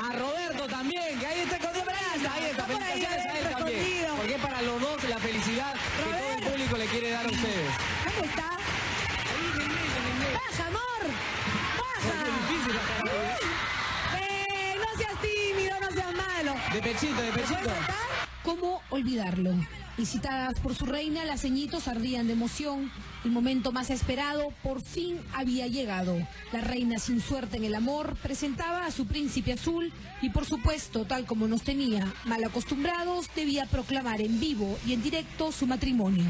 A Roberto también, que ahí está escondido. Ahí está, felicitaciones a él también. Porque es para los dos la felicidad que todo el público le quiere dar a ustedes. ¿Cómo está? ¡Baja, amor! ¡Baja! Es difícil bajar. No seas tímido, no seas malo. De pechito, de pechito. ¿Cómo olvidarlo? Incitadas por su reina, las ceñitos ardían de emoción. El momento más esperado por fin había llegado. La reina, sin suerte en el amor, presentaba a su príncipe azul y, por supuesto, tal como nos tenía mal acostumbrados, debía proclamar en vivo y en directo su matrimonio.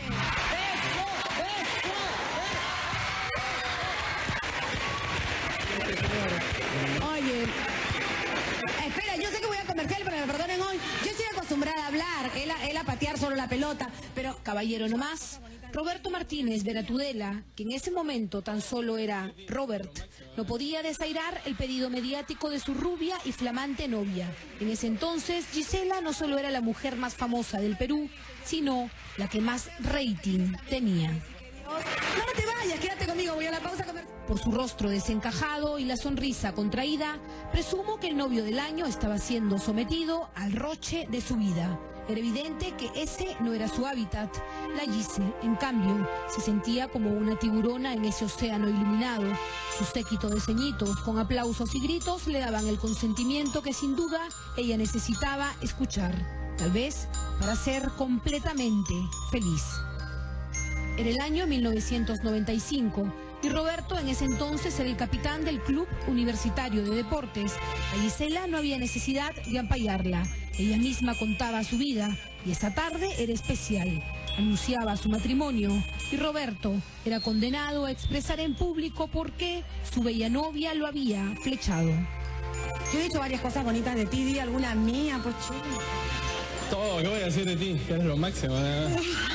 Oye, espera, yo sé que voy a comercial, pero me perdonen hoy. Yo estoy acostumbrada a hablar, él a patear solo la pelota, pero Caballero nomás, Roberto Martínez Veratudela, que en ese momento tan solo era Robert, no podía desairar el pedido mediático de su rubia y flamante novia. En ese entonces, Gisela no solo era la mujer más famosa del Perú, sino la que más rating tenía. No te vayas, quédate conmigo, voy a la pausa comercial. Por su rostro desencajado y la sonrisa contraída, presumo que el novio del año estaba siendo sometido al roche de su vida. Era evidente que ese no era su hábitat. La Gise, en cambio, se sentía como una tiburona en ese océano iluminado. Su séquito de ceñitos, con aplausos y gritos, le daban el consentimiento que sin duda ella necesitaba escuchar. Tal vez para ser completamente feliz. Era el año 1995 y Roberto en ese entonces era el capitán del Club Universitario de Deportes. A Gisela no había necesidad de ampallarla. Ella misma contaba su vida y esa tarde era especial. Anunciaba su matrimonio y Roberto era condenado a expresar en público por qué su bella novia lo había flechado. Yo he dicho varias cosas bonitas de ti, di alguna mía, pues chulo. Todo, ¿qué voy a decir de ti? Que eres lo máximo, ¿verdad?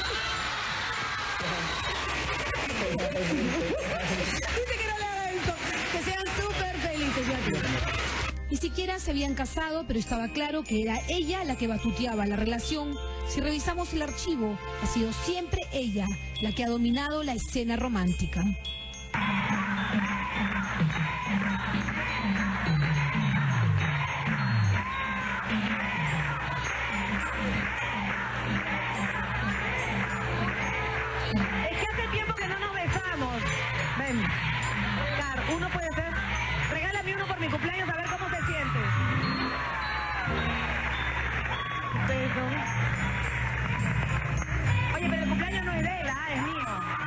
Dice que no le haga esto, que sean súper felices. Ni siquiera se habían casado, pero estaba claro que era ella la que batuteaba la relación. Si revisamos el archivo, ha sido siempre ella la que ha dominado la escena romántica. Es que hace tiempo que no nos besamos. Ven, claro, uno puede ser. Regálame uno por mi cumpleaños a ver cómo se siente. Beso. Oye, pero el cumpleaños no es de él, es mío.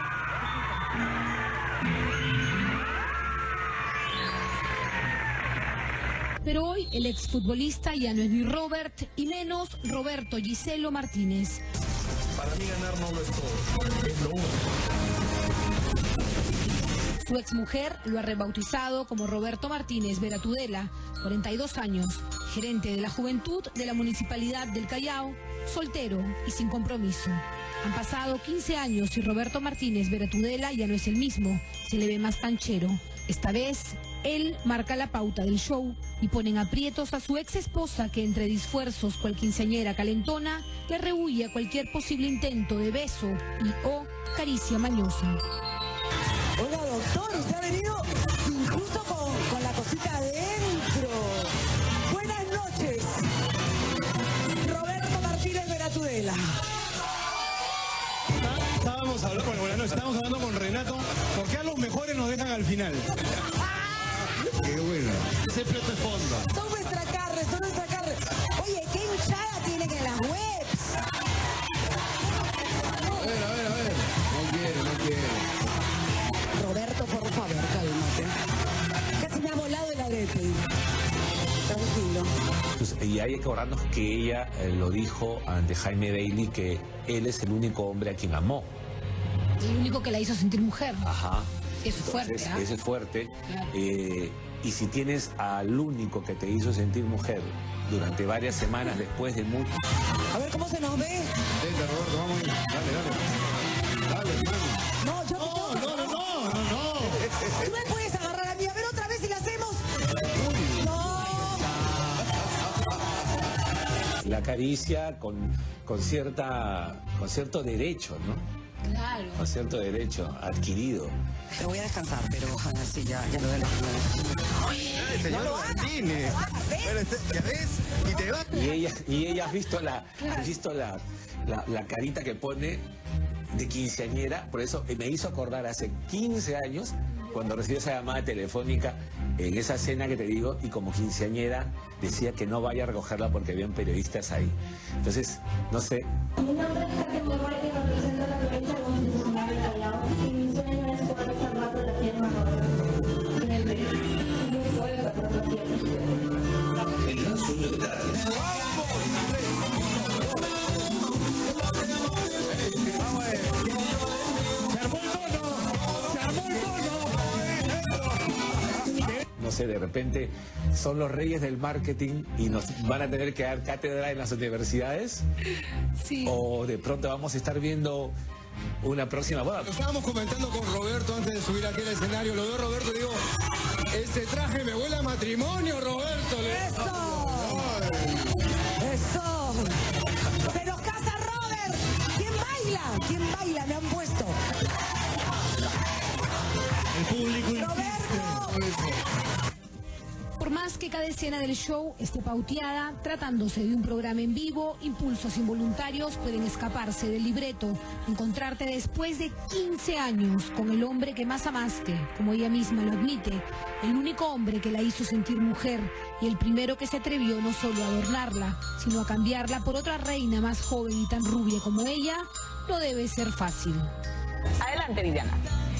Pero hoy el exfutbolista ya no es ni Robert y menos Roberto Giselo Martínez. Para mí ganar no lo es todo, es lo único. Su exmujer lo ha rebautizado como Roberto Martínez Veratudela, 42 años, gerente de la juventud de la Municipalidad del Callao, soltero y sin compromiso. Han pasado 15 años y Roberto Martínez Veratudela ya no es el mismo, se le ve más canchero. Esta vez, él marca la pauta del show y ponen aprietos a su ex esposa que entre disfuerzos cual quinceañera calentona le rehuye a cualquier posible intento de beso y o caricia mañosa. Oiga, doctor, usted ha venido incluso con la cosita adentro. Buenas noches, Roberto Martínez Veratudela. Estábamos hablando con Renato, ¿por qué a los mejores nos dejan al final? Qué bueno. Ese plato es fondo. Son nuestra carne, son nuestra carne. Oye, qué hinchada tienen en las webs. A ver. No quiere. Roberto, por favor, cálmate. Casi me ha volado el arete. Tranquilo. Pues, y hay que acordarnos que ella lo dijo ante Jaime Bailey, que él es el único hombre a quien amó. El único que la hizo sentir mujer. Ajá. Eso es fuerte, Entonces, ¿ah? eso es fuerte. Claro. Y si tienes al único que te hizo sentir mujer durante varias semanas después de mucho... A ver cómo se nos ve. Vente, Roberto, vamos ahí. Dale, hermano. No, yo te tengo que... No. Tú me puedes agarrar a mí. A ver otra vez si la hacemos. No. La acaricia con cierto derecho, ¿no? Claro. Con cierto derecho adquirido. Te voy a descansar, pero así ya lo de la... Señor Martínez. Pero, ¿ya ves? Y te va. Y ella has visto la carita que pone de quinceañera, por eso me hizo acordar hace 15 años cuando recibí esa llamada telefónica en esa cena que te digo, y como quinceañera decía que no vaya a recogerla porque habían periodistas ahí. Entonces, no sé. Mi nombre es Katia Morroy, que representa la provincia constitucional de Callao, y mi sueño es poder salvar la tierra en el Perú. Y mi sueño es salvar la tierra. El sueño de Katia. No sé, de repente son los reyes del marketing y nos van a tener que dar cátedra en las universidades. Sí. O de pronto vamos a estar viendo una próxima boda. Lo estábamos comentando con Roberto antes de subir aquí al escenario. Lo veo a Roberto y digo, ese traje me huele a matrimonio, Roberto. ¡Eso! ¡Se nos casa Robert! ¿Quién baila? ¿Quién baila? Me han puesto. El público ¡Roberto! Por más que cada escena del show esté pauteada, tratándose de un programa en vivo, impulsos involuntarios pueden escaparse del libreto. Encontrarte después de 15 años con el hombre que más amaste, como ella misma lo admite, el único hombre que la hizo sentir mujer y el primero que se atrevió no solo a adornarla, sino a cambiarla por otra reina más joven y tan rubia como ella, no debe ser fácil. Adelante, Viviana.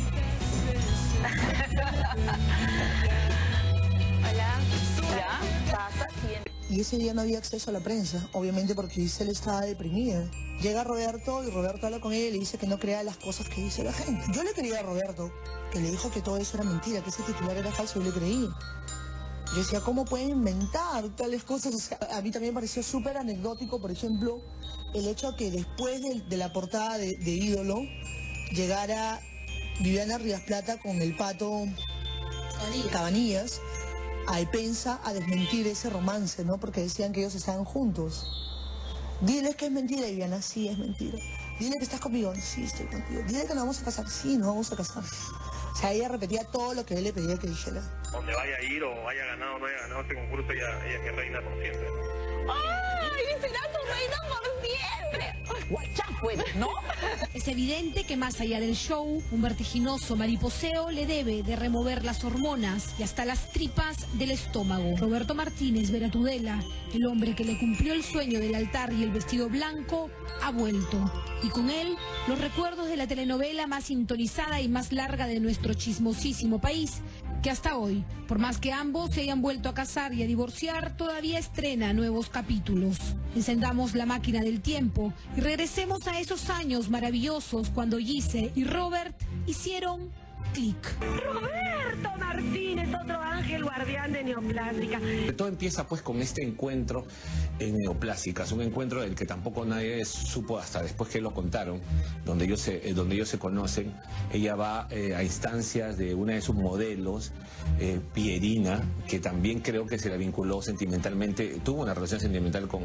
Hola. ¿Ya? ¿Pasa? Y ese día no había acceso a la prensa, obviamente porque Giselle estaba deprimida. Llega Roberto y Roberto habla con ella y le dice que no crea las cosas que dice la gente. Yo le creía a Roberto, que le dijo que todo eso era mentira, que ese titular era falso, yo le creí. Yo decía, ¿cómo pueden inventar tales cosas? O sea, a mí también me pareció súper anecdótico, por ejemplo, el hecho que después de la portada de Ídolo, llegara Viviana Rivas Plata con el Pato Cabanillas a Epensa a desmentir ese romance, ¿no? Porque decían que ellos estaban juntos. Diles que es mentira, Viviana, sí es mentira. Dile que estás conmigo, sí estoy contigo. Dile que nos vamos a casar, sí nos vamos a casar. O sea, ella repetía todo lo que él le pedía que dijera. Donde vaya a ir o haya ganado o no haya ganado este concurso, ella es mi reina por siempre. ¡Ay! ¡Será tu reina por siempre! ¡Guachá, pues, ¿no? Es evidente que más allá del show, un vertiginoso mariposeo le debe de remover las hormonas y hasta las tripas del estómago. Roberto Martínez Veratudela, el hombre que le cumplió el sueño del altar y el vestido blanco, ha vuelto. Y con él, los recuerdos de la telenovela más sintonizada y más larga de nuestro chismosísimo país, que hasta hoy, por más que ambos se hayan vuelto a casar y a divorciar, todavía estrena nuevos capítulos. Encendamos la máquina del tiempo y regresemos a esos años maravillosos cuando Gise y Robert hicieron clic. Roberto Martínez, otro ángel guardián de Neoplástica. Todo empieza pues con este encuentro en Neoplásicas, un encuentro del que tampoco nadie supo hasta después que lo contaron, donde ellos se conocen. Ella va a instancias de una de sus modelos, Pierina, que también creo que se la vinculó sentimentalmente, tuvo una relación sentimental con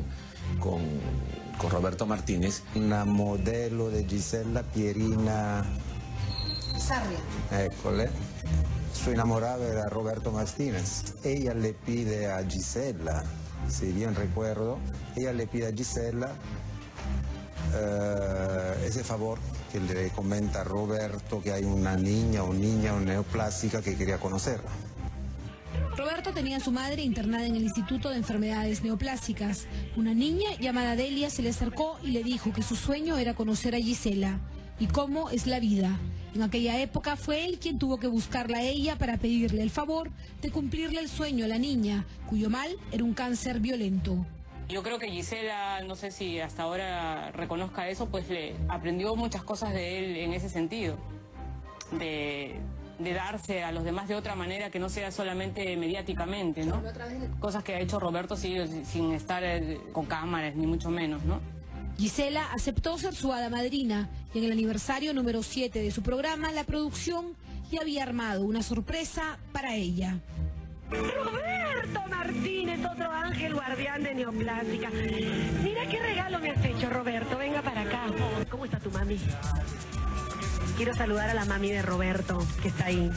Roberto Martínez. Una modelo de Gisella, Pierina Sarria. Eccole. Su enamorado era Roberto Martínez. Ella le pide a Gisella, si bien recuerdo, ella le pide a Gisella ese favor que le comenta a Roberto, que hay una niña neoplástica que quería conocerla. Roberto tenía a su madre internada en el Instituto de Enfermedades Neoplásicas. Una niña llamada Delia se le acercó y le dijo que su sueño era conocer a Gisela. ¿Y cómo es la vida? En aquella época fue él quien tuvo que buscarla a ella para pedirle el favor de cumplirle el sueño a la niña, cuyo mal era un cáncer violento. Yo creo que Gisela, no sé si hasta ahora reconozca eso, pues le aprendió muchas cosas de él en ese sentido, de darse a los demás de otra manera que no sea solamente mediáticamente, ¿no? Cosas que ha hecho Roberto sin estar con cámaras, ni mucho menos, ¿no? Gisela aceptó ser su hada madrina y en el aniversario número 7 de su programa, la producción ya había armado una sorpresa para ella. Roberto Martínez, otro ángel guardián de Neoplástica. Mira qué regalo me has hecho, Roberto. Venga para acá. ¿Cómo está tu mami? Quiero saludar a la mami de Roberto, que está ahí.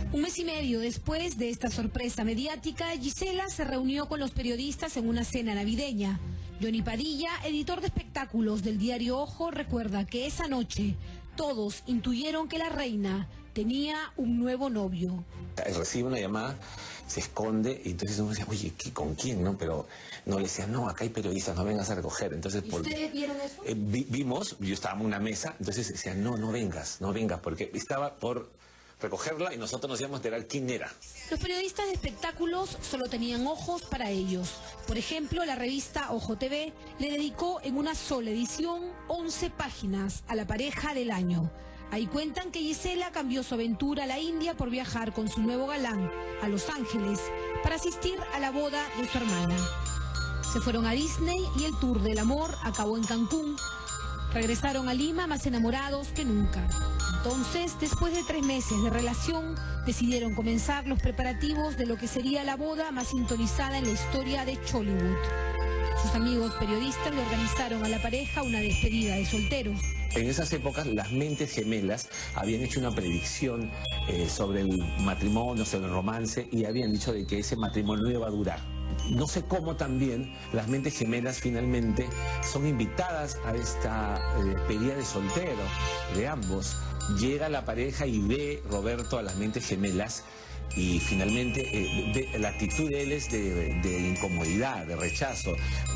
Un mes y medio después de esta sorpresa mediática, Gisela se reunió con los periodistas en una cena navideña. Johnny Padilla, editor de espectáculos del diario Ojo, recuerda que esa noche todos intuyeron que la reina tenía un nuevo novio. Recibe una llamada, se esconde y entonces uno decía, oye, ¿con quién? ¿No? Pero no, le decían, no, acá hay periodistas, no vengas a recoger. Entonces, ¿Y ustedes vieron eso? Vimos, yo estaba en una mesa, entonces decían, no vengas, porque estaba por recogerla y nosotros nos íbamos a enterar quién era. Los periodistas de espectáculos solo tenían ojos para ellos. Por ejemplo, la revista Ojo TV le dedicó en una sola edición 11 páginas a la pareja del año. Ahí cuentan que Gisela cambió su aventura a la India por viajar con su nuevo galán a Los Ángeles para asistir a la boda de su hermana. Se fueron a Disney y el tour del amor acabó en Cancún. Regresaron a Lima más enamorados que nunca. Entonces, después de 3 meses de relación, decidieron comenzar los preparativos de lo que sería la boda más sintonizada en la historia de Chollywood. Sus amigos periodistas le organizaron a la pareja una despedida de solteros. En esas épocas, las mentes gemelas habían hecho una predicción sobre el matrimonio, sobre el romance, y habían dicho de que ese matrimonio no iba a durar. No sé cómo también las mentes gemelas finalmente son invitadas a esta despedida de soltero de ambos. Llega la pareja y ve Roberto a las mentes gemelas y finalmente la actitud de él es de incomodidad, de rechazo.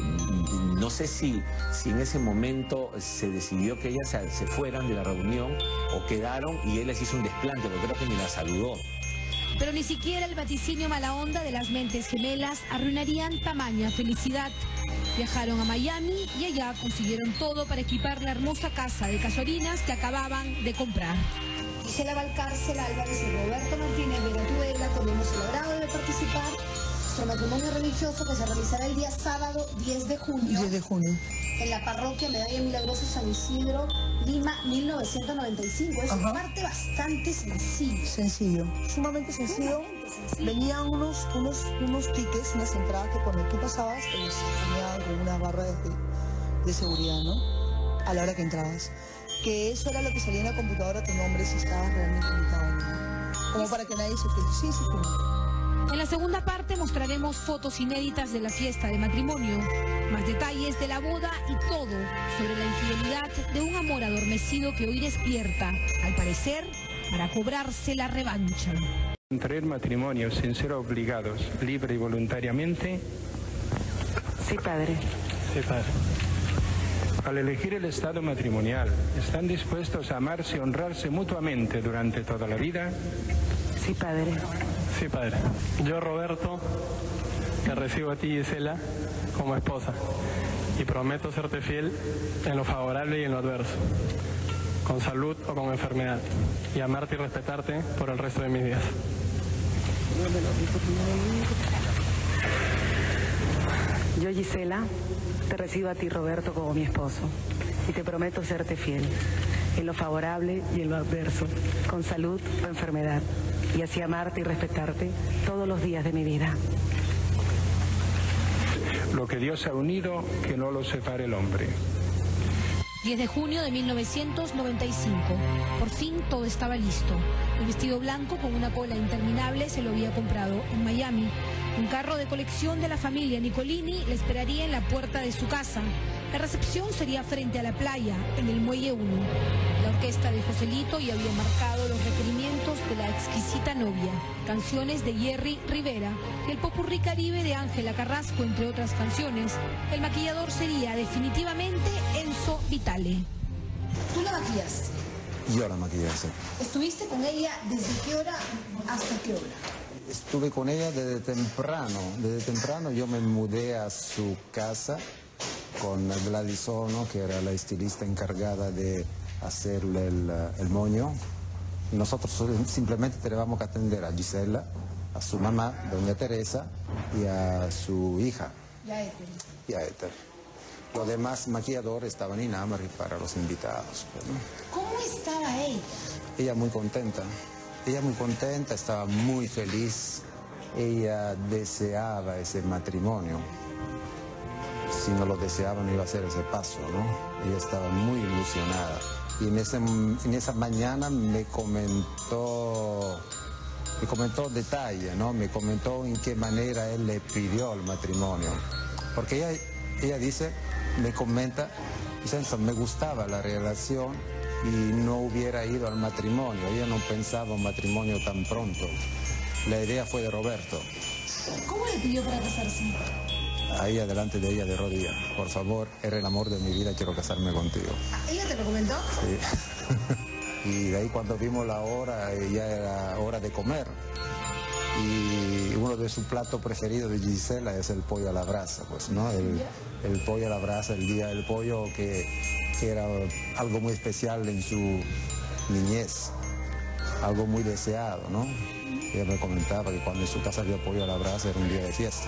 No sé si en ese momento se decidió que ellas se fueran de la reunión o quedaron y él les hizo un desplante, porque creo que ni la saludó. Pero ni siquiera el vaticinio mala onda de las mentes gemelas arruinarían tamaña felicidad. Viajaron a Miami y allá consiguieron todo para equipar la hermosa casa de Casuarinas que acababan de comprar. Gisela Valcárcel Álvarez y Roberto Martínez Veratuela tenemos el agrado de participar en nuestro matrimonio religioso que se realizará el día sábado 10 de junio. 10 de junio. En la parroquia Medalla Milagrosa San Isidro, Lima, 1995. Es una parte bastante sencillo. Sencillo, sumamente sencillo. Venían unos tickets, unas entradas que cuando tú pasabas te ponían con una barra de seguridad, ¿no? A la hora que entrabas. Que eso era lo que salía en la computadora tu nombre si estabas realmente invitado, ¿no? Como para que nadie se fije. Sí. En la segunda parte mostraremos fotos inéditas de la fiesta de matrimonio, más detalles de la boda y todo sobre la infidelidad de un amor adormecido que hoy despierta, al parecer, para cobrarse la revancha. Contraer matrimonio sin ser obligados, libre y voluntariamente. Sí, padre. Sí, padre. Al elegir el estado matrimonial, ¿están dispuestos a amarse y honrarse mutuamente durante toda la vida? Sí, padre. Sí, padre. Yo, Roberto, te recibo a ti, Gisela, como esposa y prometo serte fiel en lo favorable y en lo adverso, con salud o con enfermedad, y amarte y respetarte por el resto de mis días. Yo, Gisela, te recibo a ti, Roberto, como mi esposo y te prometo serte fiel en lo favorable y en lo adverso, con salud o enfermedad, y así amarte y respetarte todos los días de mi vida. Lo que Dios ha unido, que no lo separe el hombre. 10 de junio de 1995. Por fin todo estaba listo. El vestido blanco con una cola interminable se lo había comprado en Miami. Un carro de colección de la familia Nicolini le esperaría en la puerta de su casa. La recepción sería frente a la playa, en el Muelle 1. La orquesta de Joselito ya había marcado los requerimientos de la exquisita novia. Canciones de Jerry Rivera, el popurrí caribe de Ángela Carrasco, entre otras canciones. El maquillador sería definitivamente Enzo Vitale. ¿Tú la maquillaste? Yo la maquillé, sí. ¿Estuviste con ella desde qué hora hasta qué hora? Estuve con ella desde temprano. Desde temprano yo me mudé a su casa con Gladys Ono, que era la estilista encargada de hacerle el moño. Nosotros simplemente teníamos que atender a Gisela, a su mamá, doña Teresa, y a su hija. Y a Éter. Los demás maquilladores estaban en Amari para los invitados. ¿Cómo estaba ella? Ella muy contenta. Ella muy contenta, estaba muy feliz. Ella deseaba ese matrimonio. Si no lo deseaba no iba a hacer ese paso, ¿no? Ella estaba muy ilusionada. Y en esa mañana me comentó detalle, ¿no? Me comentó en qué manera él le pidió el matrimonio. Porque ella dice, me comenta, me gustaba la relación y no hubiera ido al matrimonio. Ella no pensaba un matrimonio tan pronto. La idea fue de Roberto. ¿Cómo le pidió para casarse? Ahí delante de ella de rodillas. Por favor, eres el amor de mi vida, quiero casarme contigo. ¿Ella te lo comentó? Sí. Y de ahí cuando vimos la hora, ya era hora de comer. Y uno de sus platos preferidos de Gisela es el pollo a la brasa, pues, ¿no? El pollo a la brasa, el día del pollo que era algo muy especial en su niñez, algo muy deseado, ¿no? Ella me comentaba que cuando en su casa había pollo a la brasa era un día de fiesta.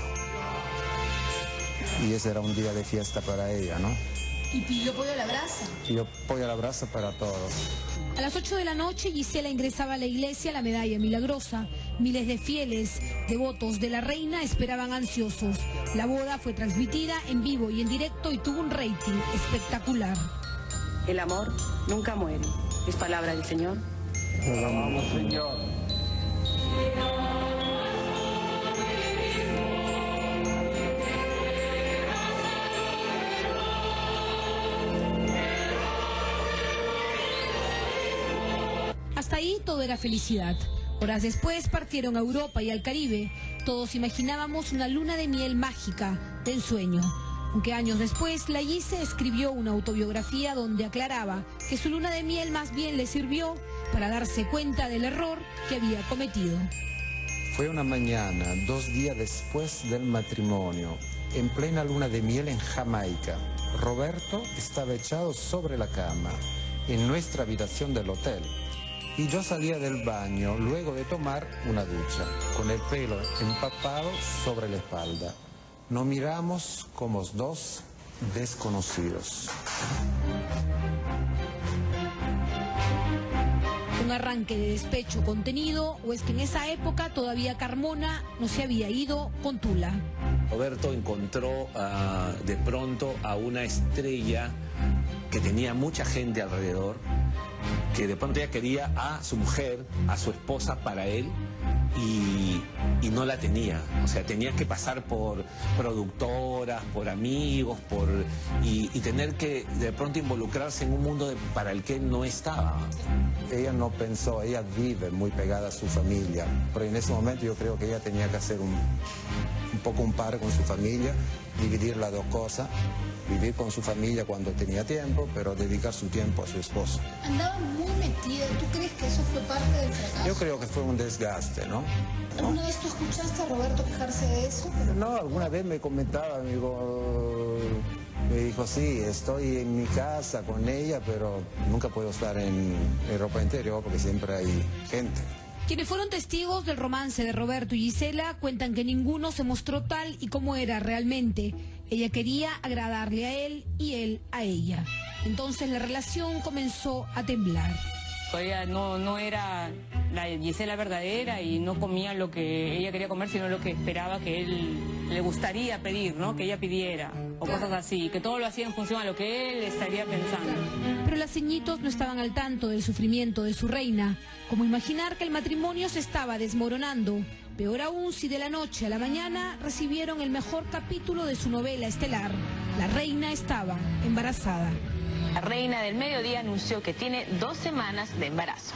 Y ese era un día de fiesta para ella, ¿no? ¿Y pidió pollo a la brasa? Pidió pollo a la brasa para todos. A las 8 de la noche, Gisela ingresaba a la iglesia La Medalla Milagrosa. Miles de fieles, devotos de la reina, esperaban ansiosos. La boda fue transmitida en vivo y en directo y tuvo un rating espectacular. El amor nunca muere. Es palabra del Señor. Te alabamos, Señor. Hasta ahí todo era felicidad. Horas después partieron a Europa y al Caribe. Todos imaginábamos una luna de miel mágica, de ensueño. Aunque años después, la Gise escribió una autobiografía donde aclaraba que su luna de miel más bien le sirvió para darse cuenta del error que había cometido. Fue una mañana, 2 días después del matrimonio, en plena luna de miel en Jamaica. Roberto estaba echado sobre la cama, en nuestra habitación del hotel. Y yo salía del baño luego de tomar una ducha, con el pelo empapado sobre la espalda. Nos miramos como dos desconocidos. Un arranque de despecho contenido, o es que en esa época todavía Carmona no se había ido con Tula. Roberto encontró de pronto a una estrella que tenía mucha gente alrededor, que de pronto ella quería a su mujer, a su esposa para él, y no la tenía. O sea, tenía que pasar por productoras, por amigos, y tener que de pronto involucrarse en un mundo para el que él no estaba. Ella no pensó, ella vive muy pegada a su familia, pero en ese momento yo creo que ella tenía que hacer un poco un par con su familia, dividir las dos cosas, vivir con su familia cuando tenía tiempo, pero dedicar su tiempo a su esposo. Andaba muy metida. ¿Tú crees que eso fue parte del fracaso? Yo creo que fue un desgaste, ¿no? ¿Alguna vez tú escuchaste a Roberto quejarse de eso? No, alguna vez me comentaba, me dijo, sí, estoy en mi casa con ella, pero nunca puedo estar en ropa interior porque siempre hay gente. Quienes fueron testigos del romance de Roberto y Gisela cuentan que ninguno se mostró tal y como era realmente. Ella quería agradarle a él y él a ella. Entonces la relación comenzó a temblar. Ella no era la Gisela verdadera y no comía lo que ella quería comer, sino lo que esperaba que él le gustaría pedir, ¿no? Que ella pidiera, o cosas así, que todo lo hacía en función a lo que él estaría pensando. Pero las ceñitos no estaban al tanto del sufrimiento de su reina, como imaginar que el matrimonio se estaba desmoronando. Peor aún si de la noche a la mañana recibieron el mejor capítulo de su novela estelar. La reina estaba embarazada. La reina del mediodía anunció que tiene 2 semanas de embarazo.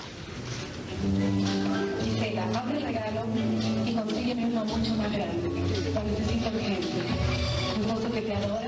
Gisela, abre el regalo y consígueme uno mucho más grande. Lo necesito urgente. Mi esposo que te adora.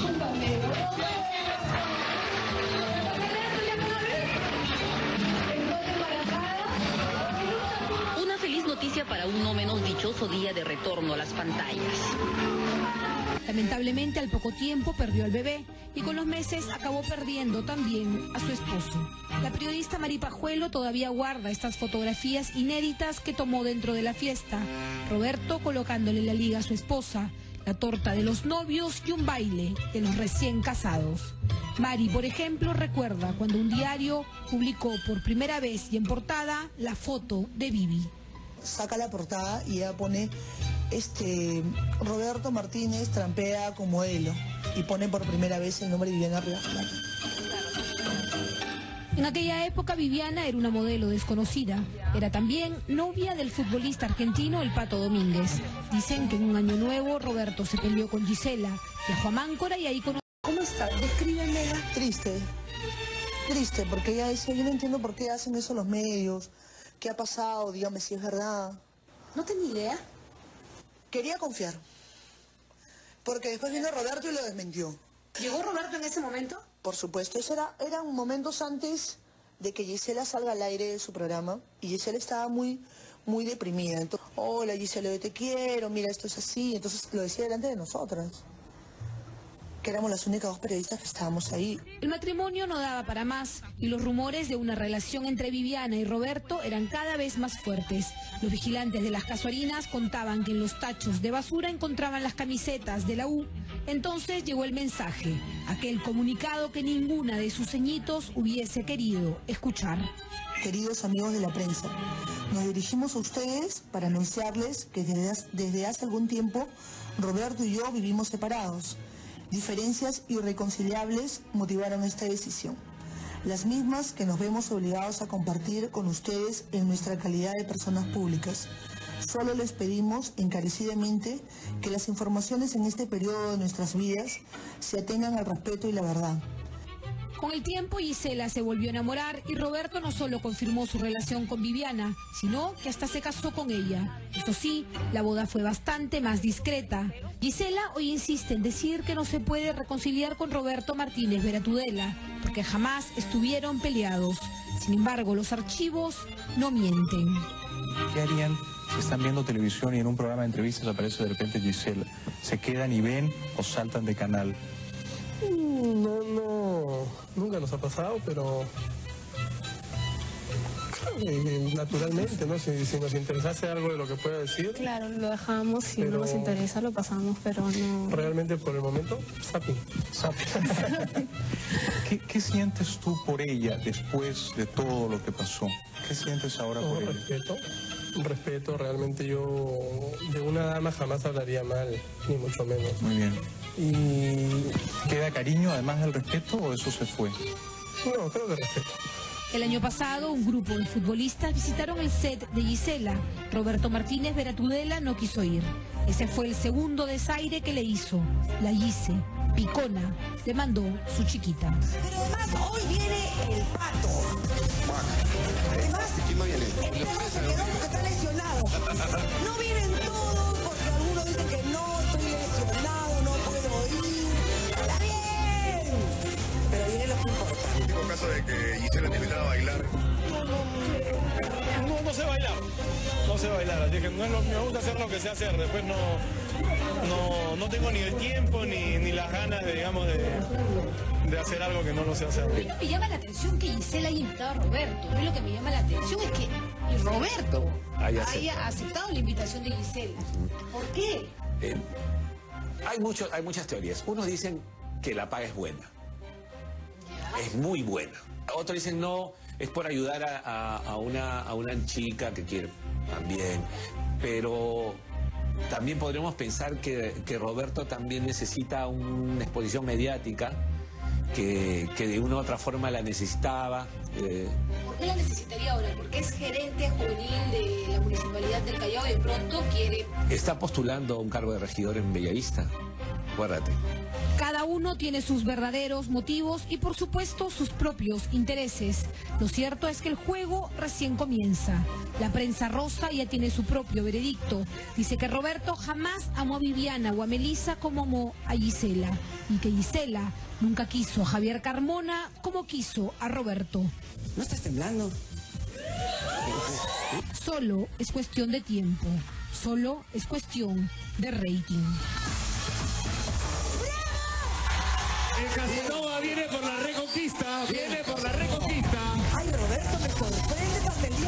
Una feliz noticia para un no menos dichoso día de retorno a las pantallas. Lamentablemente, al poco tiempo perdió al bebé y con los meses acabó perdiendo también a su esposo. La periodista Mari Pajuelo todavía guarda estas fotografías inéditas que tomó dentro de la fiesta. Roberto colocándole la liga a su esposa, la torta de los novios y un baile de los recién casados. Mari, por ejemplo, recuerda cuando un diario publicó por primera vez y en portada la foto de Vivi. Saca la portada y ella pone Roberto Martínez trampea con modelo y pone por primera vez el nombre de Viviana Rivas. En aquella época Viviana era una modelo desconocida. Era también novia del futbolista argentino El Pato Domínguez. Dicen que en un año nuevo Roberto se peleó con Gisela, viajó a Máncora y ahí conoció... ¿Cómo está? Descríbemela. Triste, porque ella decía, yo no entiendo por qué hacen eso los medios, qué ha pasado, dígame si es verdad. ¿No tenía idea? Quería confiar, porque después vino Roberto y lo desmintió. ¿Llegó Roberto en ese momento? Por supuesto, eso eran momentos antes de que Gisela salga al aire de su programa, y Gisela estaba muy deprimida. Entonces, hola Gisela, yo te quiero, mira, esto es así. Entonces lo decía delante de nosotras, que éramos las únicas dos periodistas que estábamos ahí. El matrimonio no daba para más y los rumores de una relación entre Viviana y Roberto eran cada vez más fuertes. Los vigilantes de las casuarinas contaban que en los tachos de basura encontraban las camisetas de la U. Entonces llegó el mensaje, aquel comunicado que ninguna de sus ceñitos hubiese querido escuchar. Queridos amigos de la prensa, nos dirigimos a ustedes para anunciarles que desde hace algún tiempo Roberto y yo vivimos separados. Diferencias irreconciliables motivaron esta decisión, las mismas que nos vemos obligados a compartir con ustedes en nuestra calidad de personas públicas. Solo les pedimos encarecidamente que las informaciones en este periodo de nuestras vidas se atengan al respeto y la verdad. Con el tiempo Gisela se volvió a enamorar y Roberto no solo confirmó su relación con Viviana, sino que hasta se casó con ella. Eso sí, la boda fue bastante más discreta. Gisela hoy insiste en decir que no se puede reconciliar con Roberto Martínez Veratudela, porque jamás estuvieron peleados. Sin embargo, los archivos no mienten. ¿Qué harían si están viendo televisión y en un programa de entrevistas aparece de repente Gisela? ¿Se quedan y ven o saltan de canal? No, nunca nos ha pasado, pero naturalmente, ¿no? Si nos interesase algo de lo que pueda decir. Claro, lo dejamos, si no nos interesa lo pasamos, pero no... Realmente por el momento, zapping. ¿Qué sientes tú por ella después de todo lo que pasó? ¿Qué sientes ahora por ella? Respeto, realmente yo de una dama jamás hablaría mal, ni mucho menos. Muy bien. Y... ¿Queda cariño además del respeto o eso se fue? No, creo que respeto. El año pasado, un grupo de futbolistas visitaron el set de Gisela. Roberto Martínez Veratudela no quiso ir. Ese fue el segundo desaire que le hizo. La Gise, picona, le mandó su chiquita. Pero además hoy viene el Pato. Además, ¿quién no viene? el Pato se quedó porque está lesionado. No vienen todos porque algunos dicen que no, estoy lesionado, no puedo ir. ¡Está bien! Pero viene lo que importa. El último caso de que Gisela te invitaba a bailar. No sé bailar. No sé bailar, así que no es me gusta hacer lo que sé hacer. Después no tengo ni el tiempo ni las ganas de, digamos, de hacer algo que no lo sé hacer. Me llama la atención que Gisela haya invitado a Roberto. A mí lo que me llama la atención es que Roberto haya aceptado la invitación de Gisela. ¿Por qué? Hay muchas teorías. Unos dicen que la paga es buena. Es muy buena. Otros dicen no, es por ayudar a una chica que quiere también. Pero también podríamos pensar que Roberto también necesita una exposición mediática que de una u otra forma la necesitaba. ¿Por qué la necesitaría ahora? Porque es gerente juvenil de la Municipalidad del Callao y de pronto quiere... Está postulando un cargo de regidor en Bellavista. Acuérdate. Cada uno tiene sus verdaderos motivos y por supuesto sus propios intereses. Lo cierto es que el juego recién comienza. La prensa rosa ya tiene su propio veredicto. Dice que Roberto jamás amó a Viviana o a Melissa como amó a Gisela. Y que Gisela nunca quiso a Javier Carmona como quiso a Roberto. ¿No estás temblando? Solo es cuestión de tiempo. Solo es cuestión de rating. El Casanova viene por la reconquista, viene por la reconquista. Ay, Roberto, me sorprende, pastelito.